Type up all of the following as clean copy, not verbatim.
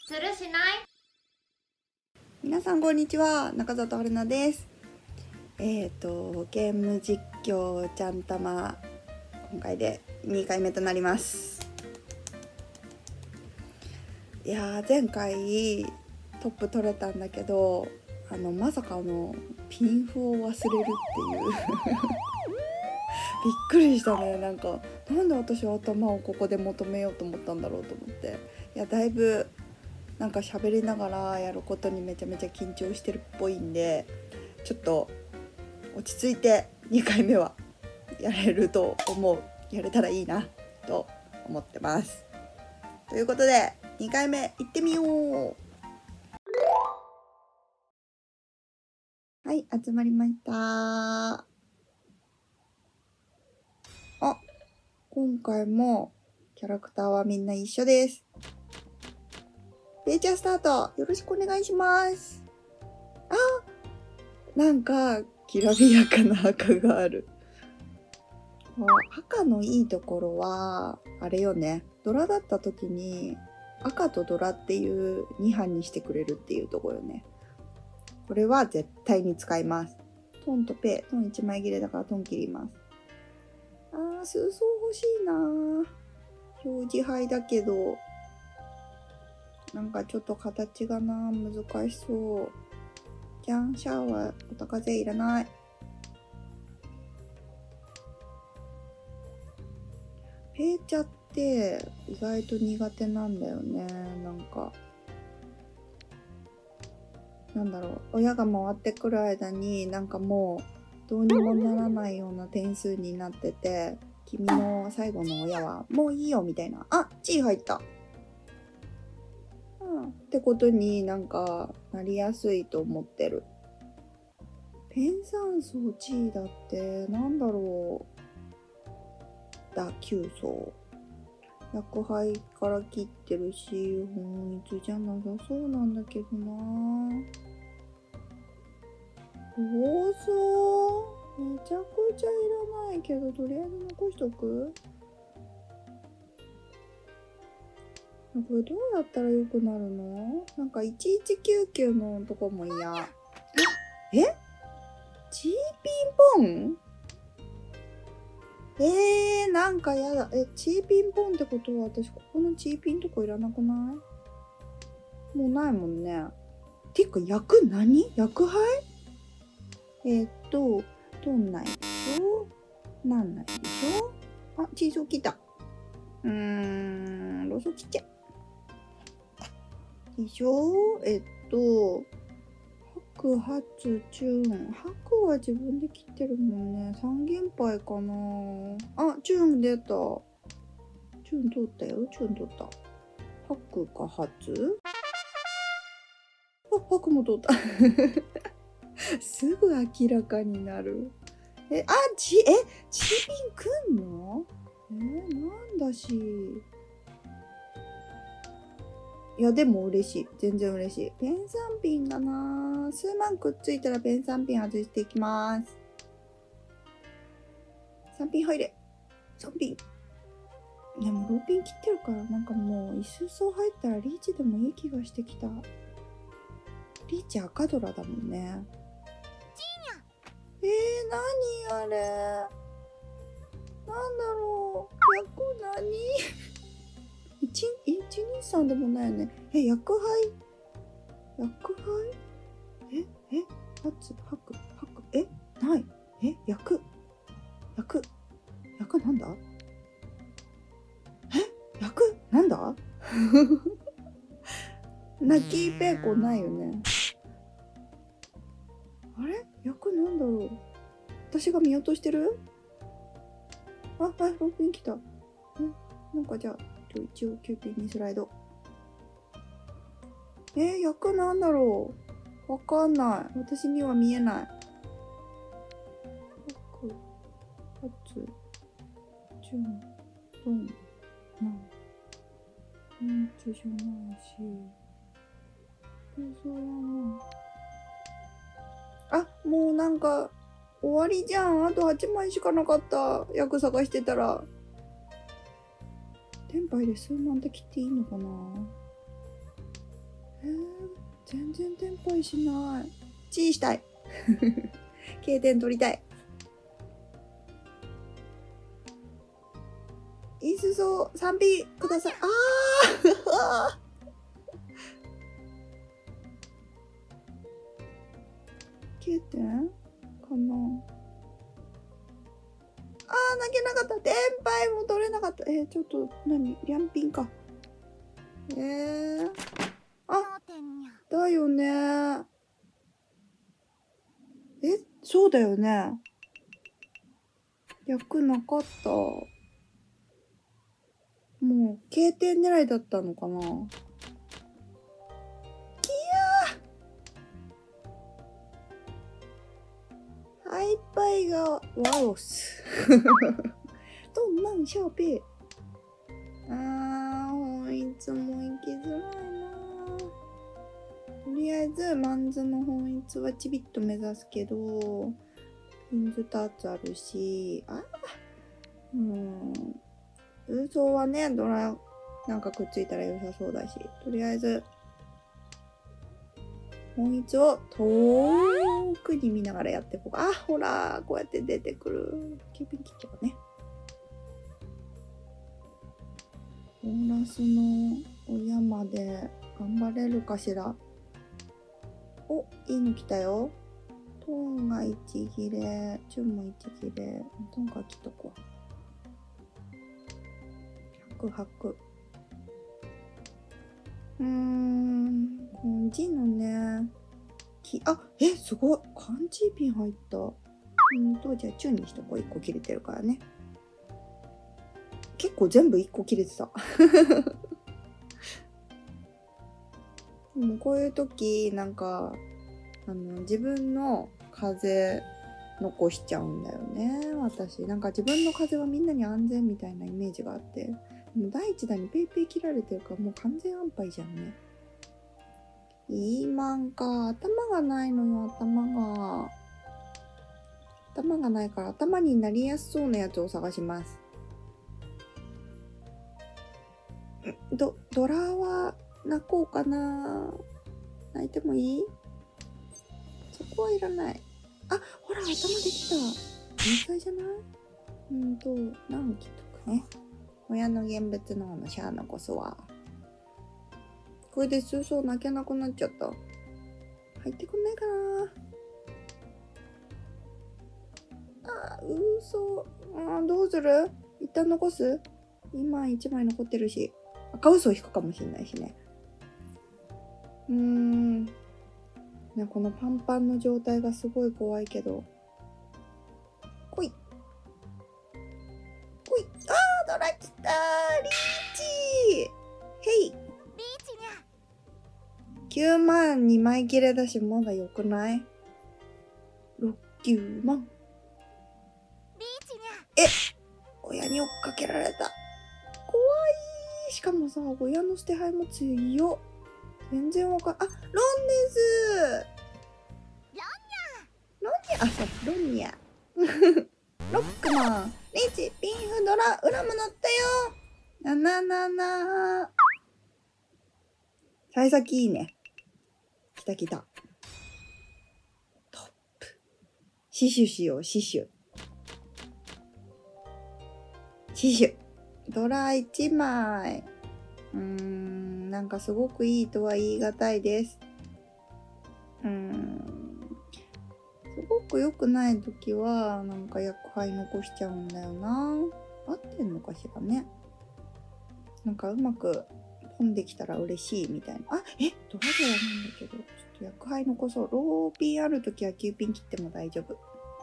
するしない？ 皆さんこんにちは、中里春菜です。ゲーム実況ちゃんたま、今回で2回目となります。いやー、前回トップ取れたんだけど、まさかピンフを忘れるっていうびっくりしたね。なんで私は頭をここで求めようと思ったんだろうと思って、いやだいぶ喋りながらやることにめちゃめちゃ緊張してるっぽいんで、ちょっと落ち着いて2回目はやれると思う。やれたらいいなと思ってます。ということで2回目行ってみよう。はい、集まりました。今回もキャラクターはみんな一緒です。ベイチャースタートよろしくお願いします。きらびやかな赤がある。赤のいいところはあれよね、ドラだった時に赤とドラっていう2班にしてくれるっていうところよね。これは絶対に使います。トンとペイ、トン1枚切れだからトン切ります。数層欲しいな。表示牌だけどちょっと形が難しそう。じゃん、シャワーお高ぜいらない。ペイチャって意外と苦手なんだよね。親が回ってくる間にもうどうにもならないような点数になってて、君の最後の親はもういいよみたいな。チー入った。ってことになりやすいと思ってる。ペン酸素 G だって9層。薬杯から切ってるし、本一じゃなさそうなんだけどな。どうぞ。めちゃくちゃいらないけど、とりあえず残しとく。これどうやったら良くなるの？1199のとこも嫌。チーピンポン？やだ。チーピンポンってことは私ここのチーピンとこいらなくない？もうないもんね。てか薬何？薬杯？取んないでしょ？なんないでしょ？チーズを切った。ロソ切っちゃでしょ。白、発、チューン。白は自分で切ってるもんね。三元牌かな。チューン出た。チューン取ったよ。チューン取った。白か発？白も取った。すぐ明らかになる。チーピンくんの？なんだし。いやでも嬉しい。全然嬉しい。ペン3ピンだな。数万くっついたらペン3ピン外していきます。3ピン入れ。3ピン。でもローピン切ってるからもう一数層入ったらリーチでもいい気がしてきた。リーチ赤ドラだもんね。何あれ。なんだろう。役何123でもないよね。薬杯？発、白、ない。薬なんだ？薬なんだ？ナッキーペイコないよね。あれ？薬なんだろう。私が見落としてる？ローピン来た。じゃあ一応9ピンにスライド。役なんだろう。わかんない。私には見えない。発、チュン、ドン、じゃないし。そうやな。もう終わりじゃん。あと8枚しかなかった。役探してたら。テンパイで数万で切っていいのかな？ 全然テンポイしない。チーしたい。経点取りたい。いいすぞ、3P ください。あ9点かな。投げなかった。テンパイも取れなかった。ちょっと、リャンピンか。だよね。そうだよね。役なかった。もう、K点狙いだったのかな。ハイパイがワロス。どんなんシャーペ本一も行きづらいな。とりあえず、マンズの本一はちびっと目指すけど、ピンズ2つあるし、ウソはね、ドラ、なんかくっついたら良さそうだし、とりあえず、本一を遠くに見ながらやっていこうか。ほら、こうやって出てくる。キューピン切っちゃうね。ボーナスの親まで頑張れるかしら。お、いいの来たよ。トーンが1切れ、チュンも1切れ。トーンから切っとこう。100。この字のね、すごい。漢字ピン入った。じゃあチュンにしとこう。1個切れてるからね。結構全部1個切れてた。もうこういう時、なんか、自分の風残しちゃうんだよね、私。なんか自分の風はみんなに安全みたいなイメージがあって。もう第一弾にペイペイ切られてるからもう完全安牌じゃんね。いいマンか。頭がないのよ、頭がないから頭になりやすそうなやつを探します。ドラは泣こうかな。泣いてもいい？そこはいらない。ほら、頭できた。天才じゃない？何切っとくね。親の現物の方のシャア残すわ。これで数層泣けなくなっちゃった。入ってくんないかな。嘘。どうする？一旦残す？今1枚残ってるし。赤嘘を引くかもしれないしね。このパンパンの状態がすごい怖いけど。来い。ドラ来た。リーチ。へい。9万2枚切れだし、まだ良くない？ 9万。親に追っかけられた。怖い。しかもさ、親の捨て牌も強いよ。全然わかん、ロンネズ。ロンニャ。ロックマン。リーチ、ピンフドラ、ウラも乗ったよ。な。幸先いいね。来た。トップ。死守しよう、死守。ドラ1枚。なんかすごくいいとは言い難いです。すごく良くない時は、なんか役杯残しちゃうんだよな。合ってんのかしらね。なんかうまくポンできたら嬉しいみたいな。ドラではないんだけど、ちょっと役杯残そう。ローピンある時は9ピン切っても大丈夫。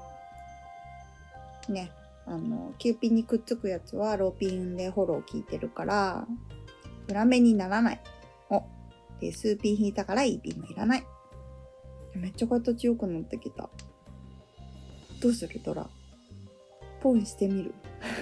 ね。9ピンにくっつくやつはローピンでフォロー効いてるから、裏目にならない。で、数ピン引いたからいいピンもいらない。めっちゃ形良くなってきた。どうするドラ？ポンしてみる。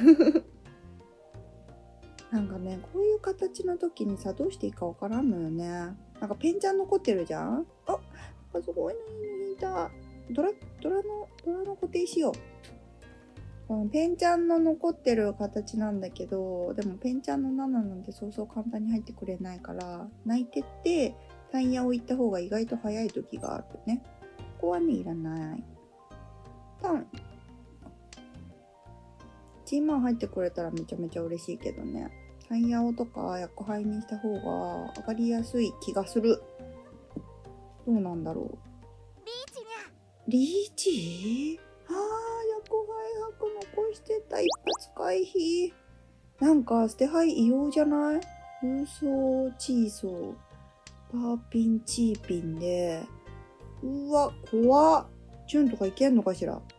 なんかね、こういう形の時にさ、どうしていいかわからんのよね。なんかペンちゃん残ってるじゃん？すごいの引いた。ドラの固定しよう。このペンちゃんの残ってる形なんだけど、でもペンちゃんの7なんてそうそう簡単に入ってくれないから、泣いてってタイヤを行った方が意外と早い時があるね。ここはね、いらない。タン。1万入ってくれたらめちゃめちゃ嬉しいけどね。タイヤをとか薬杯にした方が上がりやすい気がする。どうなんだろう。リーチあー、薬杯吐く残してた。一発回避。なんか捨て牌異様じゃない？空想チーソーパーピンチーピンで、うわ怖っ。チュンとかいけんのかしら。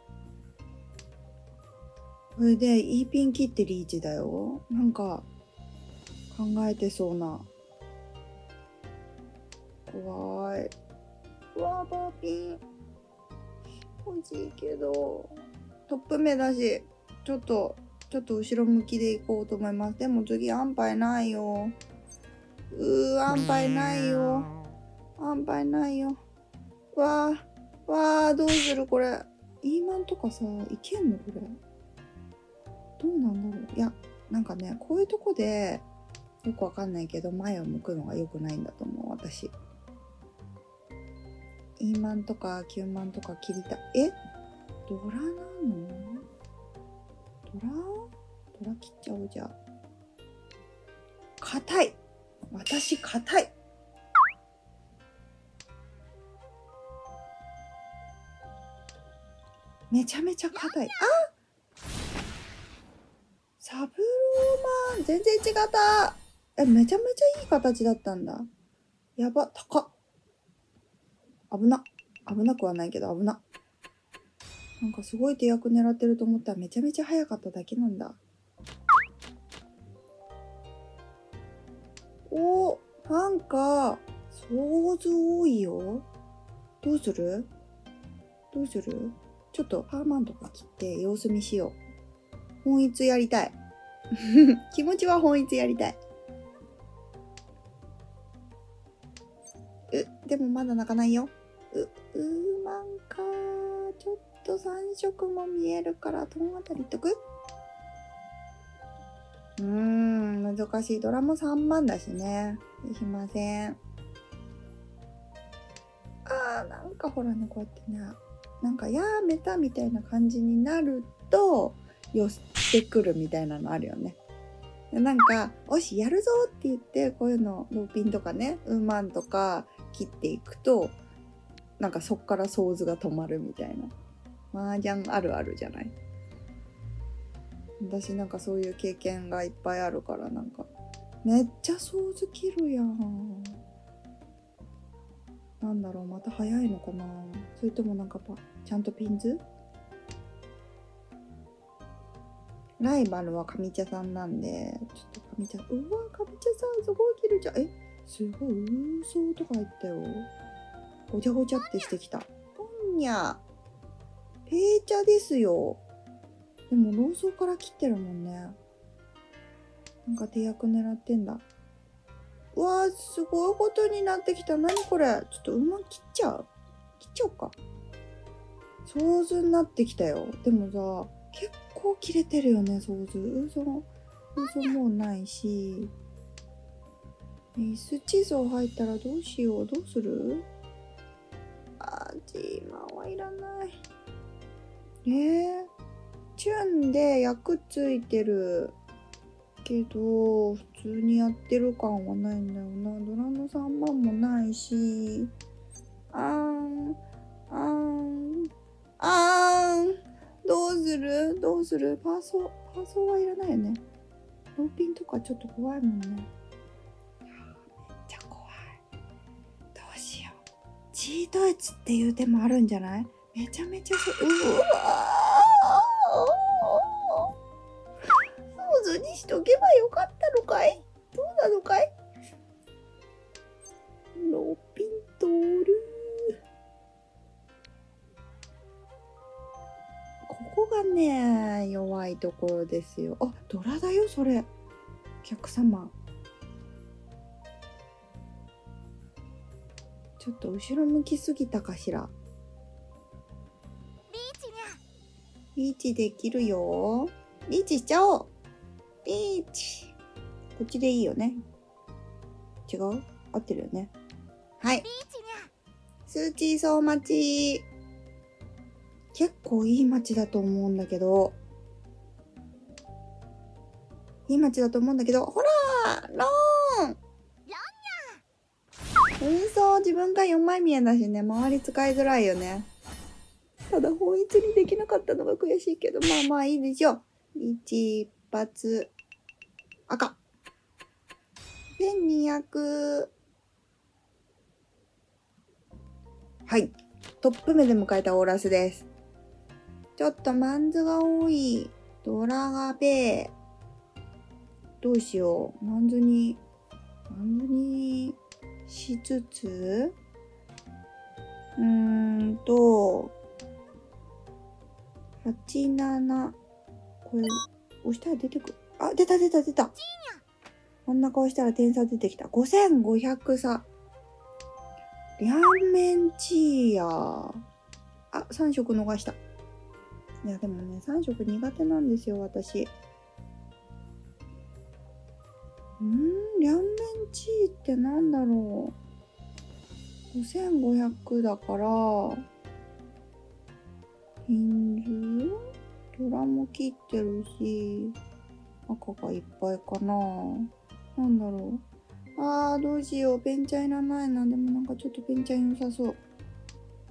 これで E ピン切ってリーチだよ。なんか考えてそうな。怖い。うわパーピン欲しいけどトップ目だし、ちょっと後ろ向きでいこうと思います。でも次安牌ないよ。安牌ないよ。安牌ないよ。わあどうするこれ。イーマンとかさ、いけんのこれ。どうなんだろう。いや、なんかね、こういうとこでよくわかんないけど前を向くのが良くないんだと思う、私。イーマンとか9万とか切りたい。ドラなの？ドラ切っちゃおうじゃあ。硬い。私硬い。めちゃめちゃ硬い。サブローマン全然違った。めちゃめちゃいい形だったんだ。やば、高っ。危なくはないけど危な。なんかすごい手役狙ってると思ったらめちゃめちゃ早かっただけなんだ。なんか想像多いよ。どうするちょっとパーマンとか切って様子見しよう。本一やりたい。気持ちは本一やりたい。でもまだ泣かないよ。マンか。ちょっと3色も見えるからトンあたりいっとく？難しい。ドラも3万だしね。いきません。なんかほらね、こうやってね、なんかやめたみたいな感じになると寄ってくるみたいなのあるよね。なんか「おしやるぞ」って言ってこういうのローピンとかねウーマンとか切っていくとなんかそっからソーズが止まるみたいな麻雀あるあるじゃない。私なんかそういう経験がいっぱいあるからなんかめっちゃソーズ切るやん。なんだろう、また早いのかな。それともなんかちゃんとピンズ。ライバルは上茶さんなんで、ちょっと上茶さん、上茶さんすごい切るじゃん。すごい、そうとか入ったよ。ごちゃごちゃってしてきた。ぽんにゃ。ペーチャですよ。でも、ローソーから切ってるもんね。なんか手役狙ってんだ。うわー、すごいことになってきた。何これ。ちょっと馬切っちゃうか。ソーズになってきたよ。でもさ、結構切れてるよね、ソーズ。嘘もうないし。椅子地蔵入ったらどうしよう。どうする？ジーマンはいらない。チュンで役ついてるけど、普通にやってる感はないんだよな。ドラの3万もないし。どうするパーソはいらないよね。ローピンとかちょっと怖いもんね。めっちゃ怖い。どうしよう。チートエツっていう手もあるんじゃない？めちゃめちゃソーズにしとけばよかったのかい？どうなのかい？ローピンとおる。ここがね、弱いところですよ。ドラだよ、それ。お客様。ちょっと後ろ向きすぎたかしら。リーチできるよ。リーチしちゃおう。リーチ。こっちでいいよね。違う？合ってるよね。 はい。スーチーソー町。結構いい町だと思うんだけど。いい町だと思うんだけど、ほらーローン自分が4枚見えだしね、周り使いづらいよね。ただ本一にできなかったのが悔しいけど、まあまあいいでしょう。一発。赤。1200。はい。トップ目で迎えたオーラスです。ちょっとマンズが多い。ドラガベ。どうしよう。マンズにしつつ、87。これ、押したら出てくる。あ、出た。真ん中押したら点差出てきた。5500差。両面チーヤー。あ、3色逃した。いや、でもね、3色苦手なんですよ、私。両面チーってなんだろう。5500だから、ヒンズドラも切ってるし、赤がいっぱいかな。なんだろう。どうしよう。ペンチャいらないな。でもなんかちょっとペンチャ良さそう。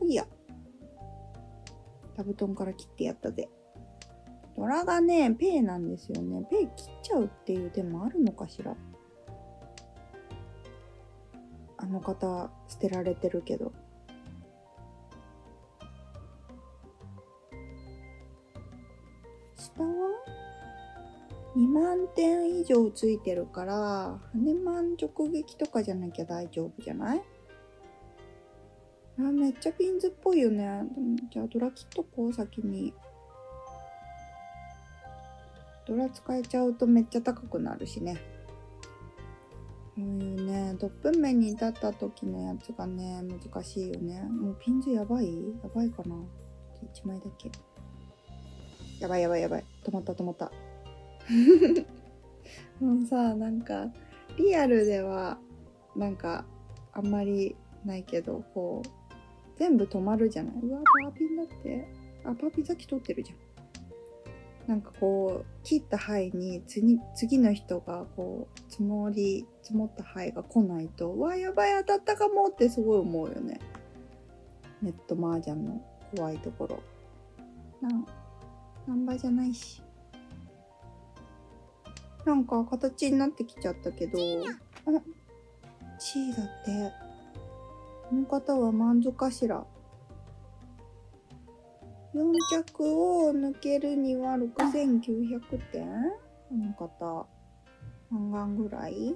いいや。座布団から切ってやったぜ。ドラがね、ペイなんですよね。ペイ切っちゃうっていう手もあるのかしら。あの方、捨てられてるけど。下は2万点以上ついてるから、羽満直撃とかじゃなきゃ大丈夫じゃない？めっちゃピンズっぽいよね。でもじゃあドラ切っとこう、先に。ドラ使えちゃうとめっちゃ高くなるしね。こういうね、トップ面に立った時のやつがね、難しいよね。もうピンズやばいかな。1枚だけ。やばい。止まった。もうさ、なんか、リアルでは、なんか、あんまりないけど、こう、全部止まるじゃない。うわ、パーピンだって。パーピンさっき取ってるじゃん。なんかこう、切った牌に次の人がこう、積もった牌が来ないと、わ、やばい、当たったかもってすごい思うよね。ネット麻雀の怖いところ。ナンバーじゃないし。なんか形になってきちゃったけど、チーだって。この方は満足かしら。4着を抜けるには6900点？この方。半眼ぐらい？ジ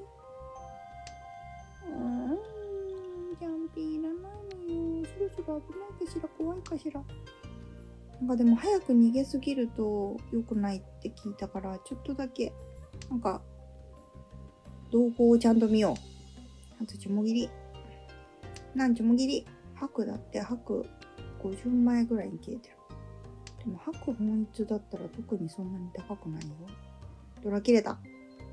ャンピーいらないのよ。そろそろ危ないかしら、怖いかしら。なんかでも早く逃げすぎると良くないって聞いたから、ちょっとだけ、なんか、動向をちゃんと見よう。あとちょもぎり。ちょもぎり。白だって白50枚ぐらいに消えてる。でも白本一だったら特にそんなに高くないよ。ドラ切れた。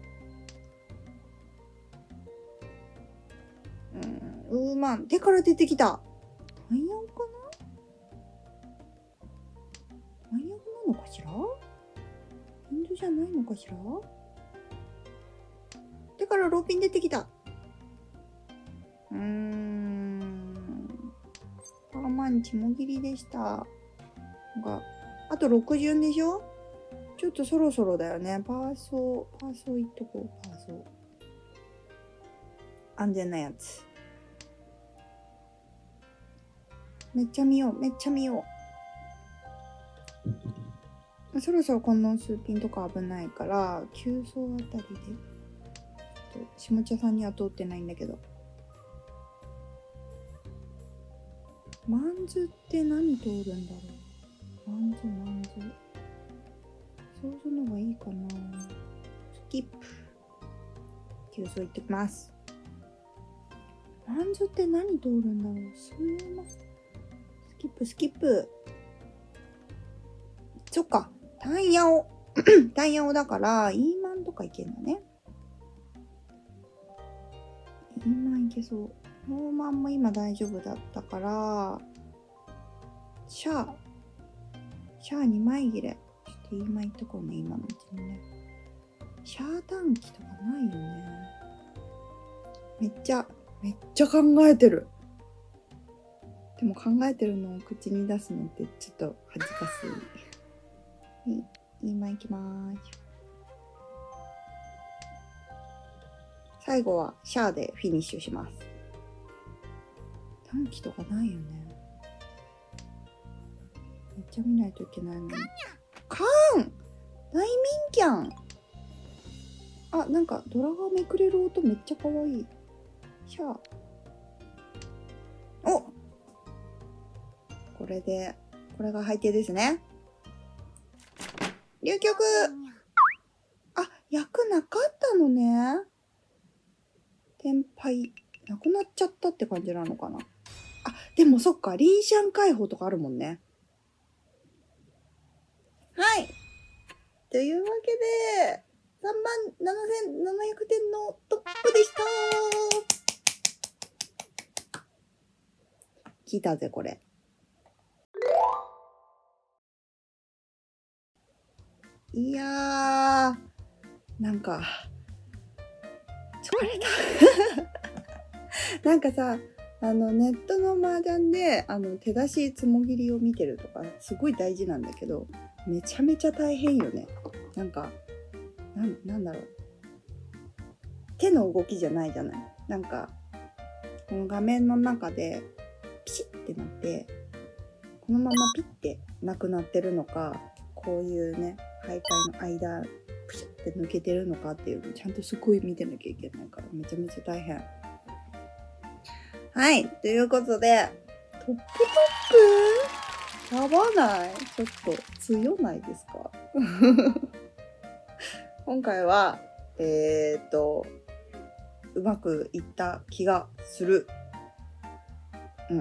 手から出てきた。単4かな？単4なのかしら？ヒンドじゃないのかしら？手からローピン出てきた。パーマンチもぎりでした。なんか、あと6順でしょ？ちょっとそろそろだよね。パーソーいっとこう。パーソー。安全なやつ。めっちゃ見よう。そろそろこの数ピンとか危ないから、9層あたりで。ちょっと下茶さんには通ってないんだけど。マンズって何通るんだろう。マンズ。想像の方がいいかな。スキップ。9層いってきます。マンズって何通るんだろう。スキップ。そっか。単ヤオだから、イーマンとかいけんだね。イーマンいけそう。 ノーマンも今大丈夫だったから、シャー2枚切れ。ちょっと今言っとこうね、今のうちにね。シャー短期とかないよね。めっちゃ考えてる。でも考えてるのを口に出すのってちょっと恥ずかしい。今行きます。最後はシャーでフィニッシュします。短期とかないよね。めっちゃ見ないといけないのに。カーン大民キャン。あ、なんかドラがめくれる音めっちゃ可愛い。シャー。お、これが背景ですね。流局。あ、役なかったのね。天敗。なくなっちゃったって感じなのかな。あ、でもそっか、リーシャン解放とかあるもんね。はい。というわけで、37,700点のトップでした。聞いたぜ、これ。いやー、なんか、疲れた。なんかさ、ネットの麻雀で、手出しつもぎりを見てるとか、すごい大事なんだけど、めちゃめちゃ大変よね。なんか、なんだろう。手の動きじゃないじゃない。なんか、この画面の中で、ピシッってなって、このままピッてなくなってるのか、こういうね、徘徊の間、プシュって抜けてるのかっていうのをちゃんとすごい見てなきゃいけないから、めちゃめちゃ大変。はい、ということで、トップやばない？ちょっと強ないですか？今回は、うまくいった気がする。うん。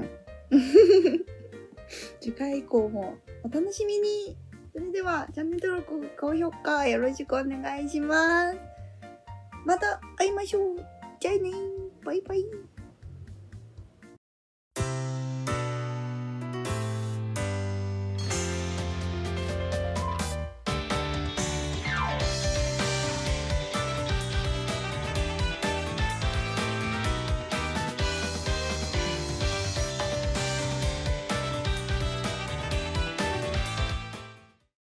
次回以降もお楽しみに。それではチャンネル登録、高評価よろしくお願いします。また会いましょう。じゃあね。バイバイ。